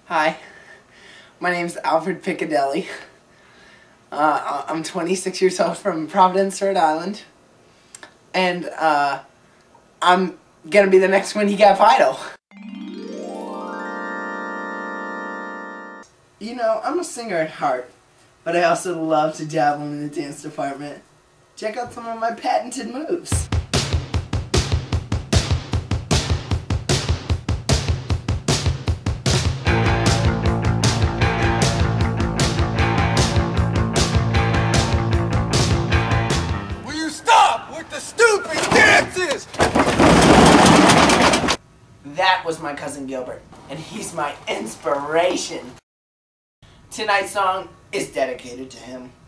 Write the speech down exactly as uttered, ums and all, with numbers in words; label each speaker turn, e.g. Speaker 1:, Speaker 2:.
Speaker 1: Hi, my name's Alfred Picadilly. Uh, I'm twenty-six years old from Providence, Rhode Island. And uh, I'm gonna be the next Winnie Gap Idol. You know, I'm a singer at heart, but I also love to dabble in the dance department. Check out some of my patented moves.
Speaker 2: Stupid dances!
Speaker 1: That was my cousin Gilbert, and he's my inspiration. Tonight's song is dedicated to him.